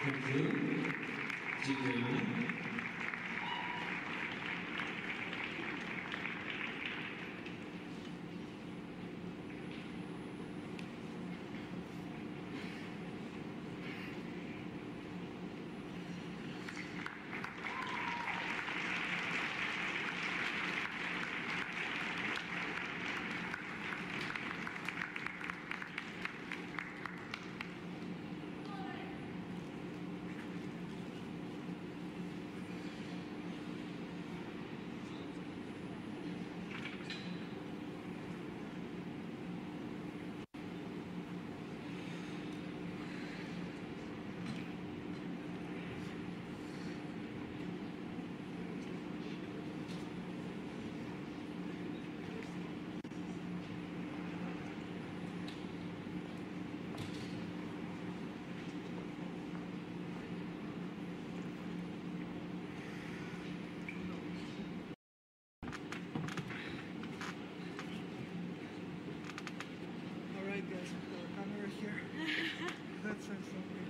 Thank you. Dziękujemy. Alright guys, we got a camera here. That's something.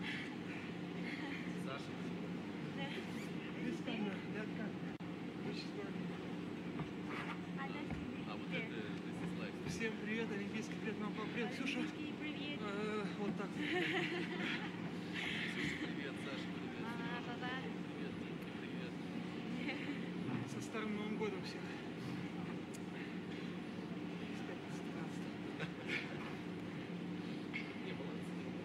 Sasha? This camera, that camera. Which is burning. А вот это, this is like... Всем привет, олимпийский привет, нам привет, Ксюша. Олимпийский привет. Вот так. Ксюша, привет, Саша, привет. Папа. Привет, привет. Со Старым Новым годом всех. Не, молодцы.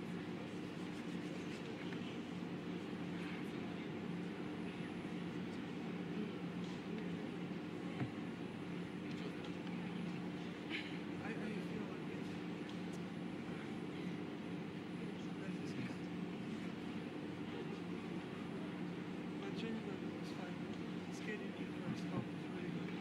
I feel like it. But generally it was fine. Skating in the first half was really good.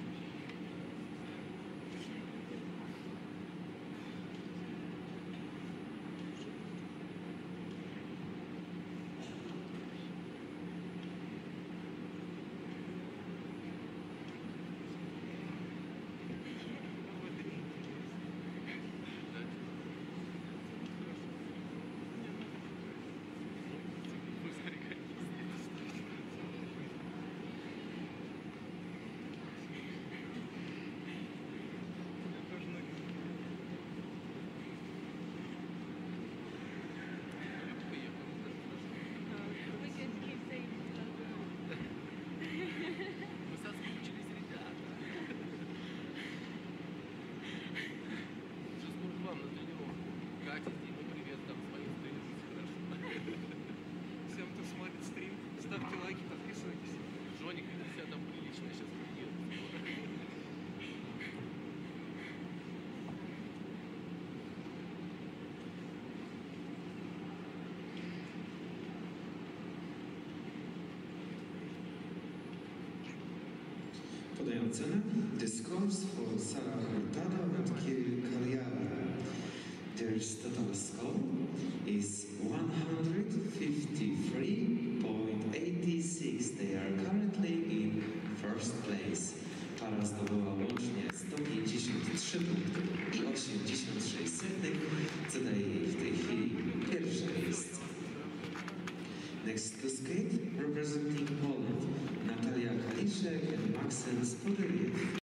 We can keep saying Мы соскучились, ребята. Сейчас скоро к вам на тренировку. Катя, Дима, привет, там свои стримы. Всем, кто смотрит стрим, ставьте лайки, подписывайтесь. Жоник, это вся там прилично сейчас приедет. Podaję cenę. The scores for Sara Hurtado and Kirill Kalyava. Their total score is 153.86. They are currently in first place. Para zdobyła łącznie 153 punkty i 86 setnych, co daje jej w tej chwili pierwsze miejsce. Next to skate, representing Poland, Natalia Kaliszek and Maksym Spodyliew.